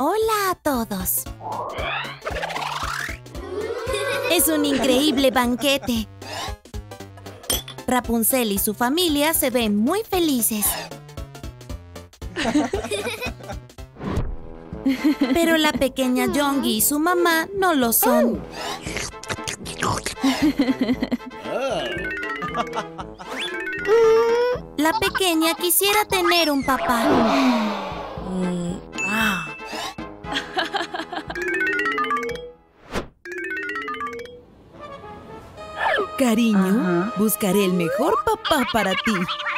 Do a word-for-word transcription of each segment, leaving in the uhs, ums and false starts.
Hola a todos. Es un increíble banquete. Rapunzel y su familia se ven muy felices. Pero la pequeña Yoongi y su mamá no lo son. La pequeña quisiera tener un papá. Cariño, uh-huh. buscaré el mejor papá para ti.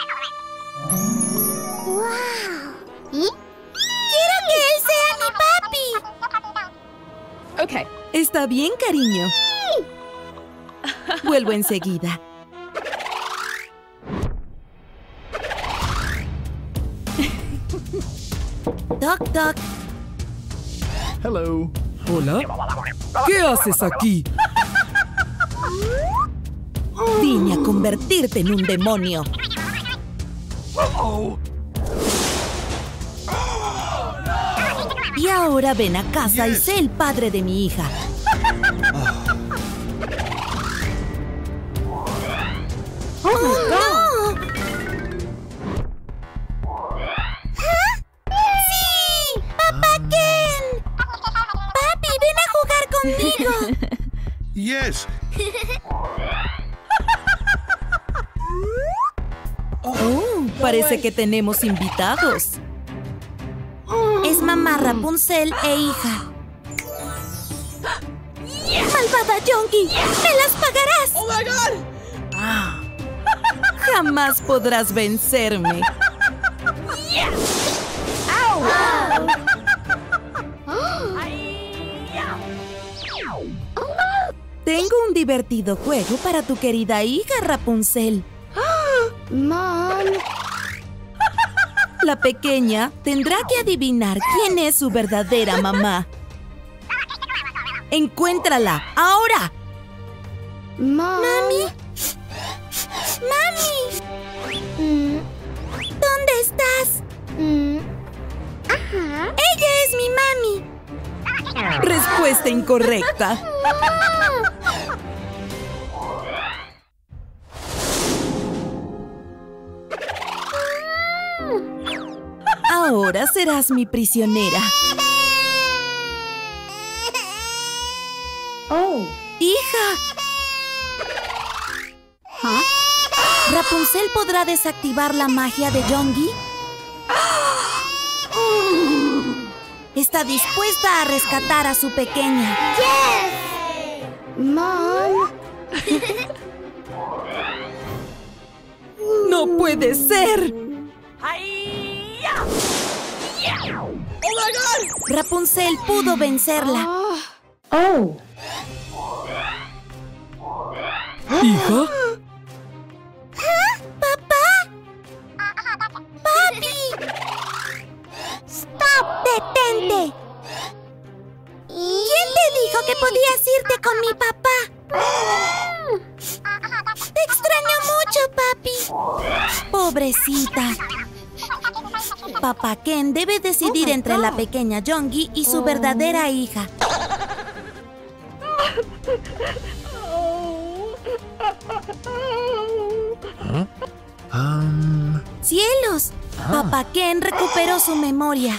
¡Wow! ¿Y? ¡Quiero que él sea mi papi! Ok. Está bien, cariño. Vuelvo enseguida. Toc, toc. Hello. Hola. ¿Qué haces aquí? Vine a convertirte en un demonio. Y ahora ven a casa y sé el padre de mi hija. ¡Oh, no! ¡Sí! ¡Papá Ken! ¡Papi, ven a jugar conmigo! Yes. Oh, parece que tenemos invitados. Es mamá Rapunzel e hija. ¡Malvada Yoongi! ¡Me las pagarás! ¡Oh, my God! Ah. Jamás podrás vencerme. Tengo un divertido juego para tu querida hija, Rapunzel. Mom. La pequeña tendrá que adivinar quién es su verdadera mamá. ¡Encuéntrala! ¡Ahora! Mom. ¡Mami! ¡Mami! Mm. ¿Dónde estás? Mm. Ajá. ¡Ella es mi mami! Respuesta incorrecta. Ahora serás mi prisionera. Oh. ¡Hija! ¿Ah? ¿Rapunzel podrá desactivar la magia de Yoongi? Está dispuesta a rescatar a su pequeña. ¡Yes! ¡Mom! ¡No puede ser! ¡Oh, my God! Rapunzel pudo vencerla. Oh. ¿Hija? ¿Papá? ¡Papi! ¡Stop! ¡Detente! ¿Quién te dijo que podías irte con mi papá? Te extraño mucho, papi. Pobrecita. Papá Ken debe decidir entre la pequeña Yoongi y su verdadera hija. ¿Ah? Um... ¡Cielos! Ah. Papá Ken recuperó su memoria.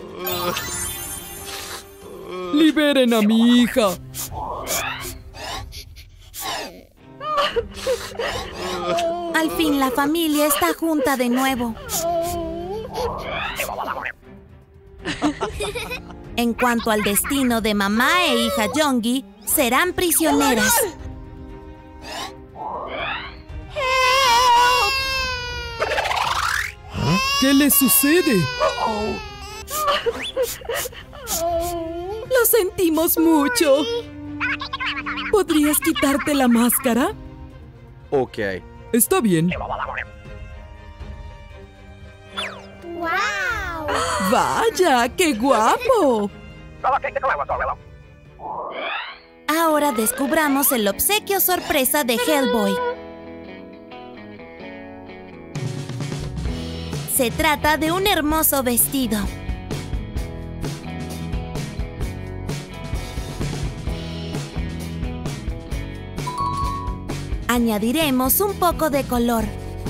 ¡Liberen a mi hija! Al fin la familia está junta de nuevo. En cuanto al destino de mamá e hija Yoongi, serán prisioneras. ¿Qué le sucede? Lo sentimos mucho. ¿Podrías quitarte la máscara? Ok. Está bien. ¡Wow! ¡Vaya, qué guapo! Ahora descubramos el obsequio sorpresa de Hellboy. Se trata de un hermoso vestido. Añadiremos un poco de color.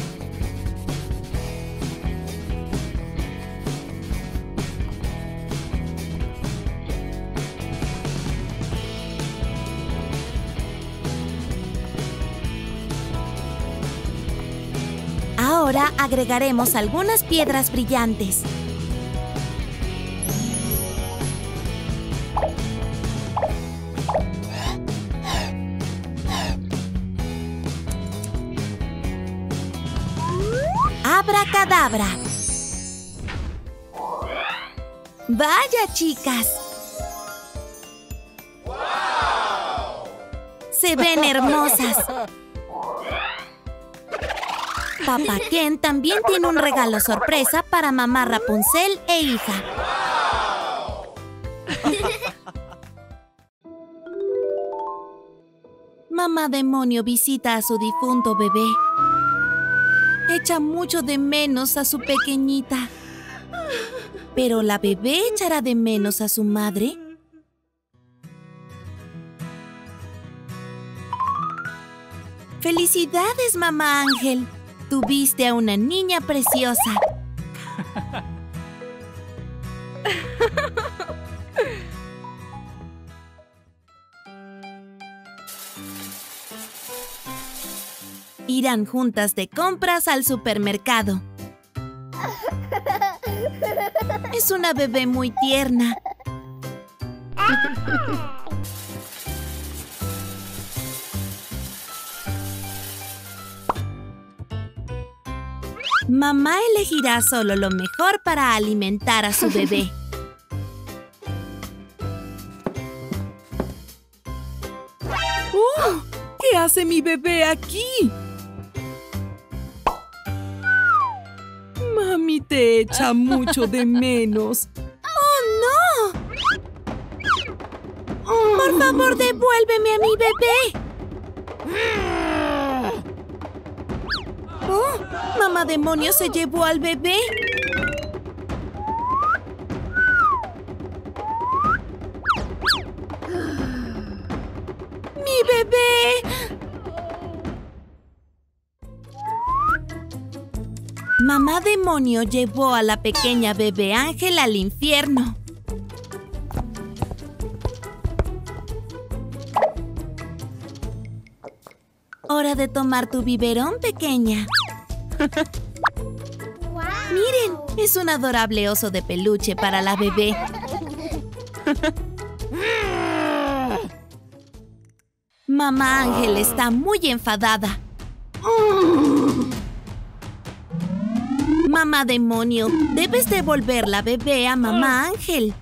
Ahora agregaremos algunas piedras brillantes. ¡Abracadabra! ¡Vaya, chicas! ¡Se ven hermosas! Papá Ken también tiene un regalo sorpresa para mamá Rapunzel e hija. Mamá Demonio visita a su difunto bebé. Echa mucho de menos a su pequeñita. ¿Pero la bebé echará de menos a su madre? ¡Felicidades, mamá Ángel! Tuviste a una niña preciosa. Irán juntas de compras al supermercado. Es una bebé muy tierna. Mamá elegirá solo lo mejor para alimentar a su bebé. ¡Oh! ¿Qué hace mi bebé aquí? Mami te echa mucho de menos. ¡Oh, no! Por favor, devuélveme a mi bebé. Oh, mamá Demonio se llevó al bebé. ¡Mi bebé! Mamá Demonio llevó a la pequeña bebé Ángel al infierno. Hora de tomar tu biberón, pequeña. Miren, es un adorable oso de peluche para la bebé. Mamá Ángel está muy enfadada. Mamá Demonio, debes devolver la bebé a mamá Ángel.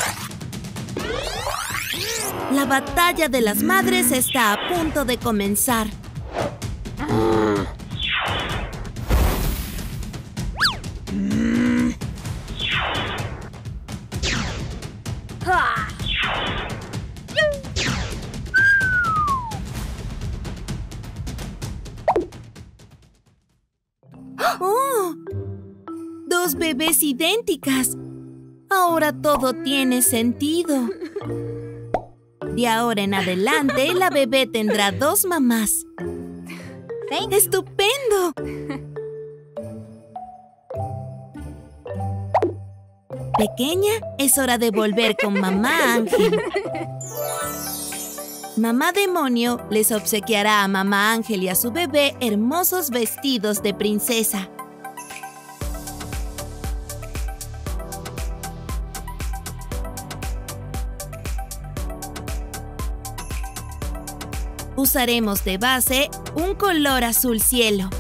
La batalla de las madres está a punto de comenzar. ¡Oh! Dos bebés idénticas. Ahora todo tiene sentido. De ahora en adelante, la bebé tendrá dos mamás. ¡Estupendo! Pequeña, es hora de volver con mamá Ángel. Mamá Demonio les obsequiará a mamá Ángel y a su bebé hermosos vestidos de princesa. Usaremos de base un color azul cielo.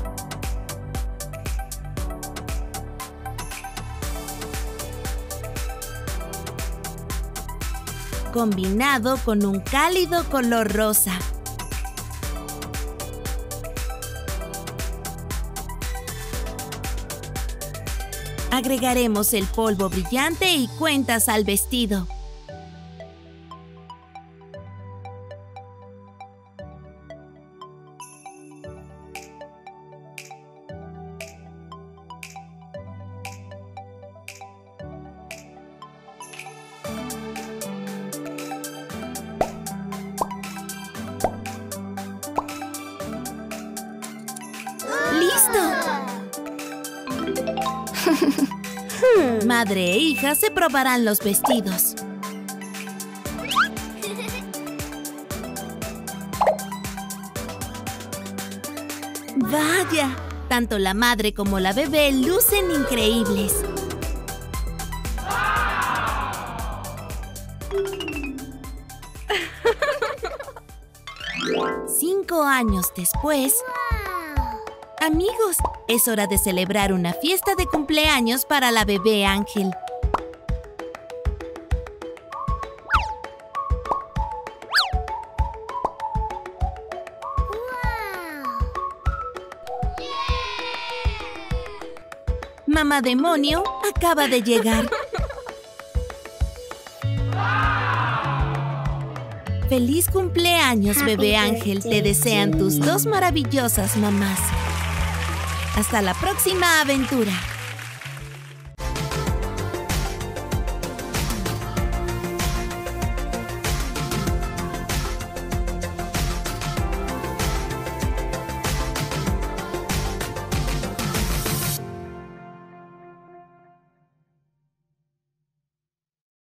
Combinado con un cálido color rosa. Agregaremos el polvo brillante y cuentas al vestido. Madre e hija se probarán los vestidos. ¡Vaya! Tanto la madre como la bebé lucen increíbles. Cinco años después... Amigos, es hora de celebrar una fiesta de cumpleaños para la bebé Ángel. Mamá Demonio acaba de llegar. ¡Feliz cumpleaños, bebé Ángel! Te desean tus dos maravillosas mamás. Hasta la próxima aventura.